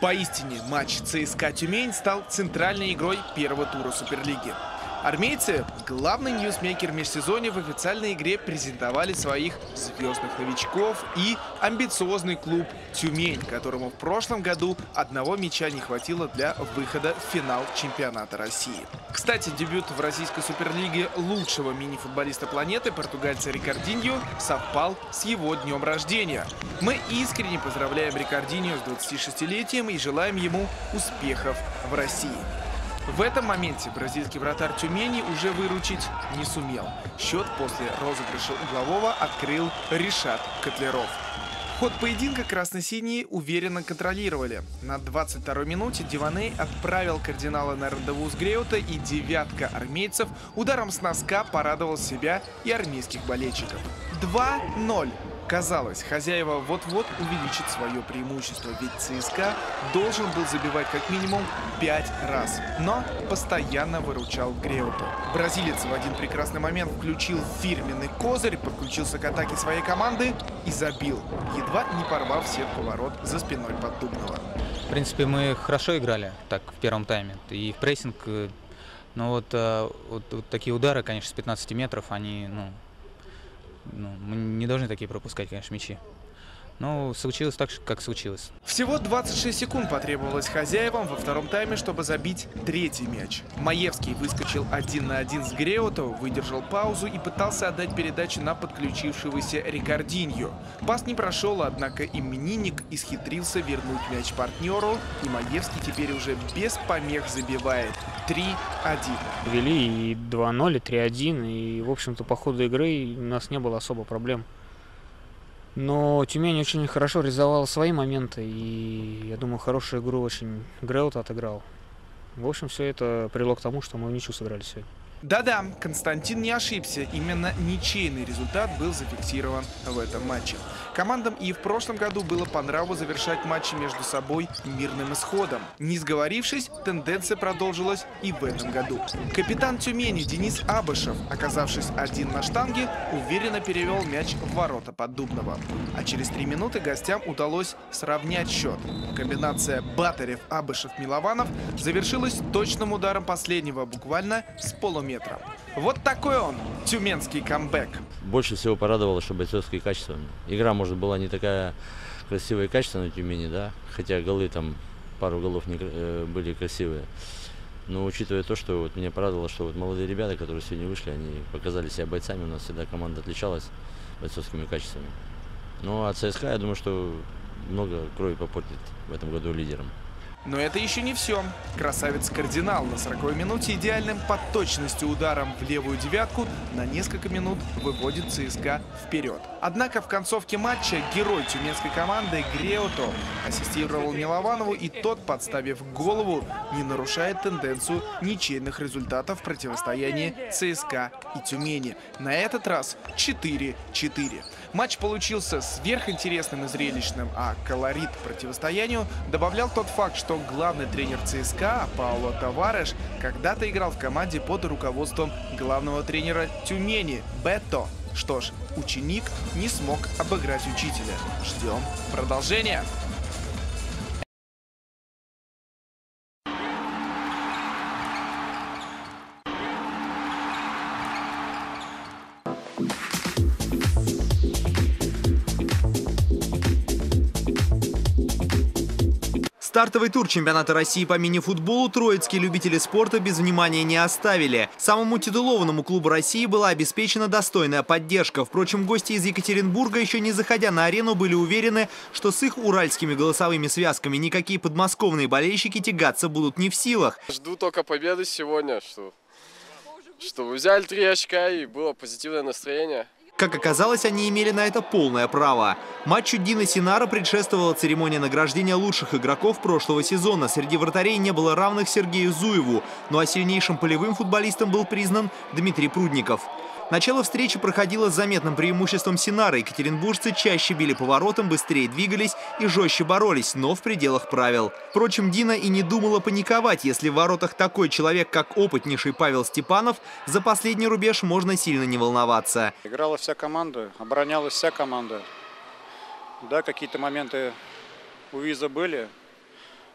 Поистине, матч ЦСКА Тюмень стал центральной игрой первого тура Суперлиги. Армейцы, главный ньюсмейкер межсезонья, в официальной игре презентовали своих звездных новичков и амбициозный клуб «Тюмень», которому в прошлом году одного мяча не хватило для выхода в финал чемпионата России. Кстати, дебют в российской суперлиге лучшего мини-футболиста планеты, португальца Рикардиньо, совпал с его днем рождения. Мы искренне поздравляем Рикардиньо с 26-летием и желаем ему успехов в России. В этом моменте бразильский вратарь Тюмени уже выручить не сумел. Счет после розыгрыша углового открыл Ришат Котляров. Ход поединка красно-синие уверенно контролировали. На 22-й минуте Диваней отправил кардинала на рандеву с Греута, и девятка армейцев ударом с носка порадовал себя и армейских болельщиков. 2-0. Казалось, хозяева вот-вот увеличат свое преимущество, ведь ЦСКА должен был забивать как минимум 5 раз, но постоянно выручал Греуту. Бразилец в один прекрасный момент включил фирменный козырь, подключился к атаке своей команды и забил, едва не порвав сетку ворот за спиной Поддубного. В принципе, мы хорошо играли так в первом тайме, и в прессинг, но вот такие удары, конечно, с 15 метров, они, мы не должны такие пропускать, конечно, мячи. Но случилось так, как случилось. Всего 26 секунд потребовалось хозяевам во втором тайме, чтобы забить третий мяч. Маевский выскочил 1 на 1 с Греуто, выдержал паузу и пытался отдать передачу на подключившегося Рикардиньо. Пас не прошел, однако именинник исхитрился вернуть мяч партнеру, и Маевский теперь уже без помех забивает 3-1. Вели и 2-0, и 3-1, и, в общем-то, по ходу игры у нас не было особо проблем. Но Тюмень очень хорошо реализовала свои моменты, и, я думаю, хорошую игру очень Греута отыграл. В общем, все это привело к тому, что мы в ничью сыграли сегодня. Да-да, Константин не ошибся. Именно ничейный результат был зафиксирован в этом матче. Командам и в прошлом году было по нраву завершать матчи между собой мирным исходом. Не сговорившись, тенденция продолжилась и в этом году. Капитан Тюмени Денис Абышев, оказавшись один на штанге, уверенно перевел мяч в ворота Поддубного. А через 3 минуты гостям удалось сравнять счет. Комбинация Батарев-Абышев-Милованов завершилась точным ударом последнего, буквально с полуметра. Вот такой он, тюменский камбэк. Больше всего порадовало, что бойцовские качества. Игра, может, была не такая красивая и качественная в Тюмени, да, хотя голы там, пару голов были красивые. Но учитывая то, что вот меня порадовало, что вот молодые ребята, которые сегодня вышли, они показали себя бойцами. У нас всегда команда отличалась бойцовскими качествами. Ну а ЦСКА, я думаю, что много крови попортит в этом году лидером. Но это еще не все. Красавец-кардинал на 40-й минуте идеальным по точности ударом в левую девятку на несколько минут выводит ЦСКА вперед. Однако в концовке матча герой тюменской команды Греуто ассистировал Милованову, и тот, подставив голову, не нарушает тенденцию ничейных результатов в противостоянии ЦСКА и Тюмени. На этот раз 4-4. Матч получился сверхинтересным и зрелищным, а колорит противостоянию добавлял тот факт, что главный тренер ЦСКА Пауло Тавареш когда-то играл в команде под руководством главного тренера Тюмени Бетто. Что ж, ученик не смог обыграть учителя. Ждем продолжения. Стартовый тур чемпионата России по мини-футболу троицкие любители спорта без внимания не оставили. Самому титулованному клубу России была обеспечена достойная поддержка. Впрочем, гости из Екатеринбурга, еще не заходя на арену, были уверены, что с их уральскими голосовыми связками никакие подмосковные болельщики тягаться будут не в силах. Жду только победы сегодня, что взяли 3 очка и было позитивное настроение. Как оказалось, они имели на это полное право. Матчу Дина Синара предшествовала церемония награждения лучших игроков прошлого сезона. Среди вратарей не было равных Сергею Зуеву, ну а сильнейшим полевым футболистом был признан Дмитрий Прудников. Начало встречи проходило с заметным преимуществом Синара. Екатеринбуржцы чаще били по воротам, быстрее двигались и жестче боролись, но в пределах правил. Впрочем, Дина и не думала паниковать. Если в воротах такой человек, как опытнейший Павел Степанов, за последний рубеж можно сильно не волноваться. Играла вся команда, оборонялась вся команда. Да, какие-то моменты у Виза были.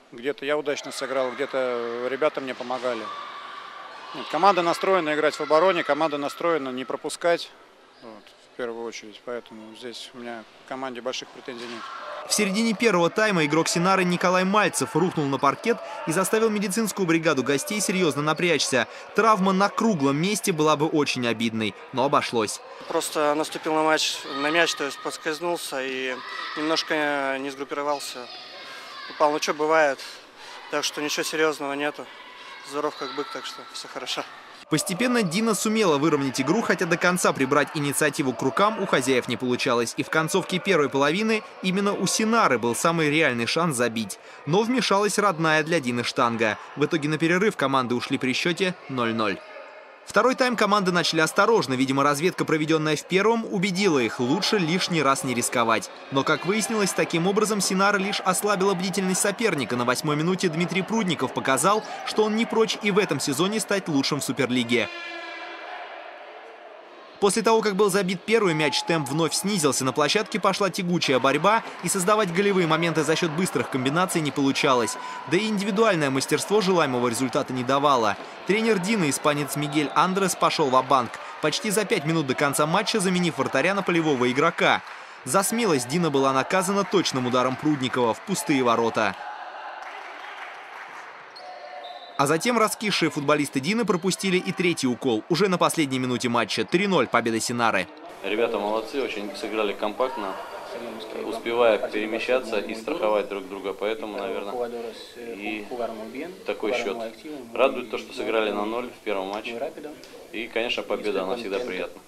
Где-то я удачно сыграл, где-то ребята мне помогали. Нет, команда настроена играть в обороне, команда настроена не пропускать, вот, в первую очередь. Поэтому здесь у меня к команде больших претензий нет. В середине первого тайма игрок Синары Николай Мальцев рухнул на паркет и заставил медицинскую бригаду гостей серьезно напрячься. Травма на круглом месте была бы очень обидной, но обошлось. Просто наступил на мяч, то есть подскользнулся и немножко не сгруппировался. Упал, ну что, бывает. Так что ничего серьезного нету. Здоров как бык, так что все хорошо. Постепенно Дина сумела выровнять игру, хотя до конца прибрать инициативу к рукам у хозяев не получалось. И в концовке первой половины именно у Синары был самый реальный шанс забить. Но вмешалась родная для Дины штанга. В итоге на перерыв команды ушли при счете 0-0. Второй тайм команды начали осторожно. Видимо, разведка, проведенная в первом, убедила их лучше лишний раз не рисковать. Но, как выяснилось, таким образом Синара лишь ослабила бдительность соперника. На 8-й минуте Дмитрий Прудников показал, что он не прочь и в этом сезоне стать лучшим в Суперлиге. После того, как был забит первый мяч, темп вновь снизился. На площадке пошла тягучая борьба, и создавать голевые моменты за счет быстрых комбинаций не получалось. Да и индивидуальное мастерство желаемого результата не давало. Тренер Дины, испанец Мигель Андрес, пошел ва-банк, почти за 5 минут до конца матча заменив вратаря на полевого игрока. За смелость Дина была наказана точным ударом Прудникова в пустые ворота. А затем раскисшие футболисты Дины пропустили и третий укол. Уже на последней минуте матча 3-0 победа Синары. Ребята молодцы, очень сыграли компактно, успевая перемещаться и страховать друг друга. Поэтому, наверное, и такой счет. Радует то, что сыграли на 0 в первом матче. И, конечно, победа, она всегда приятна.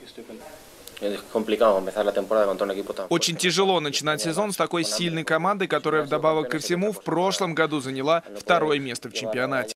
Очень тяжело начинать сезон с такой сильной командой, которая вдобавок ко всему в прошлом году заняла второе место в чемпионате.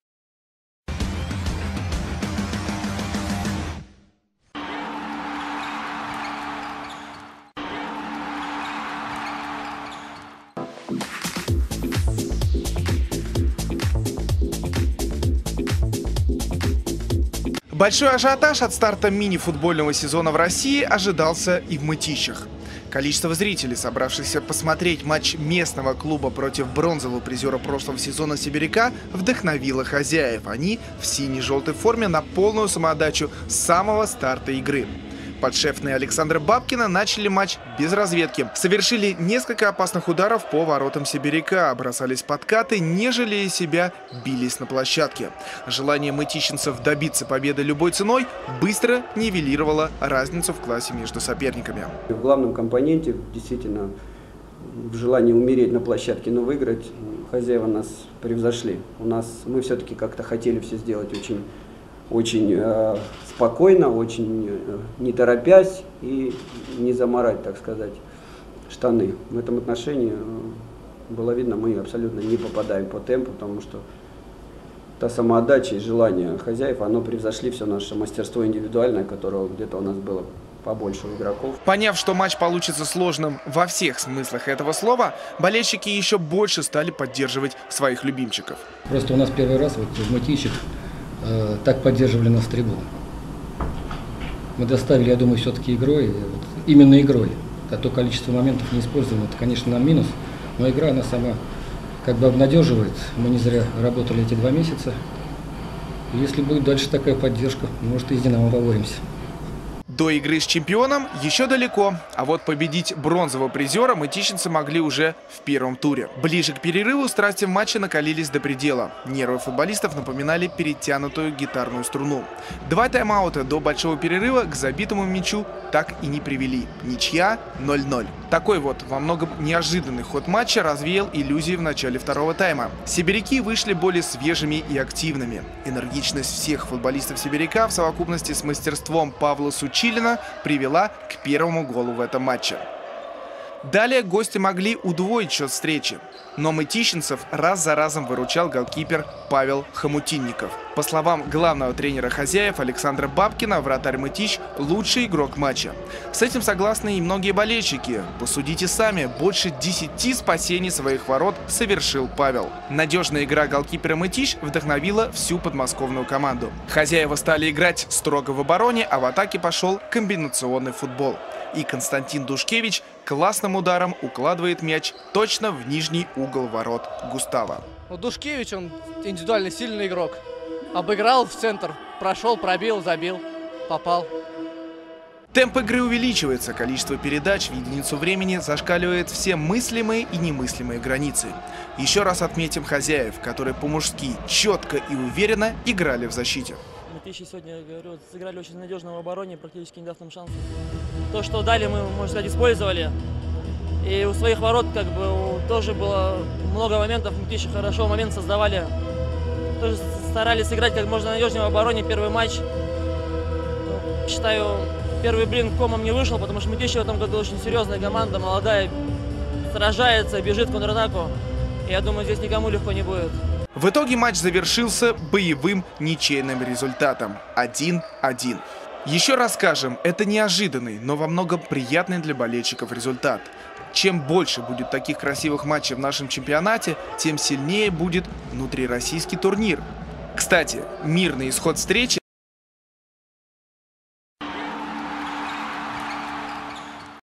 Большой ажиотаж от старта мини-футбольного сезона в России ожидался и в Мытищах. Количество зрителей, собравшихся посмотреть матч местного клуба против бронзового призера прошлого сезона «Сибиряка», вдохновило хозяев. Они в сине-желтой форме на полную самоотдачу с самого старта игры. Подшефные Александра Бабкина начали матч без разведки. Совершили несколько опасных ударов по воротам «Сибиряка», бросались подкаты, не жалея себя, бились на площадке. Желание мытищенцев добиться победы любой ценой быстро нивелировало разницу в классе между соперниками. В главном компоненте, действительно, в желании умереть на площадке, но выиграть, хозяева нас превзошли. Мы все-таки как-то хотели все сделать очень спокойно, очень не торопясь и не заморать, так сказать, штаны. В этом отношении было видно, мы абсолютно не попадаем по темпу, потому что та самоотдача и желание хозяев, оно превзошли все наше мастерство индивидуальное, которого где-то у нас было побольше у игроков. Поняв, что матч получится сложным во всех смыслах этого слова, болельщики еще больше стали поддерживать своих любимчиков. Просто у нас первый раз вот в Мытищах так поддерживали нас трибуны. Мы доставили, я думаю, все-таки игрой, именно игрой. А то количество моментов не используем, это, конечно, нам минус. Но игра, она сама как бы обнадеживает. Мы не зря работали эти 2 месяца. И если будет дальше такая поддержка, может, и с «Динамо» поборемся. До игры с чемпионом еще далеко, а вот победить бронзового призера мытищенцы могли уже в первом туре. Ближе к перерыву страсти в матче накалились до предела. Нервы футболистов напоминали перетянутую гитарную струну. 2 тайм-аута до большого перерыва к забитому мячу так и не привели. Ничья 0-0. Такой вот во многом неожиданный ход матча развеял иллюзии в начале второго тайма. Сибиряки вышли более свежими и активными. Энергичность всех футболистов Сибиряка в совокупности с мастерством Павла Сучилина привела к первому голу в этом матче. Далее гости могли удвоить счет встречи, но мытищенцев раз за разом выручал голкипер Павел Хомутинников. По словам главного тренера хозяев Александра Бабкина, вратарь Мытищ – лучший игрок матча. С этим согласны и многие болельщики. Посудите сами, больше 10 спасений своих ворот совершил Павел. Надежная игра голкипера Мытищ вдохновила всю подмосковную команду. Хозяева стали играть строго в обороне, а в атаке пошел комбинационный футбол. И Константин Душкевич классным ударом укладывает мяч точно в нижний угол ворот Густава. Ну, Душкевич, он индивидуально сильный игрок. Обыграл в центр, прошел, пробил, забил, попал. Темп игры увеличивается, количество передач в единицу времени зашкаливает все мыслимые и немыслимые границы. Еще раз отметим хозяев, которые по-мужски четко и уверенно играли в защите. Мы сегодня, говорю, сыграли очень надежно в обороне, практически не дав нам шансов. То, что дали, мы, можно сказать, использовали. И у своих ворот как бы тоже было много моментов, мы хорошо момент создавали. Тоже старались играть как можно надежнее в обороне первый матч. Считаю, первый блин комом не вышел, потому что Мытищи в этом году очень серьезная команда, молодая, сражается, бежит в контратаку. И я думаю, здесь никому легко не будет. В итоге матч завершился боевым ничейным результатом 1-1. Еще раз скажем, это неожиданный, но во многом приятный для болельщиков результат. Чем больше будет таких красивых матчей в нашем чемпионате, тем сильнее будет внутрироссийский турнир. Кстати, мирный исход встречи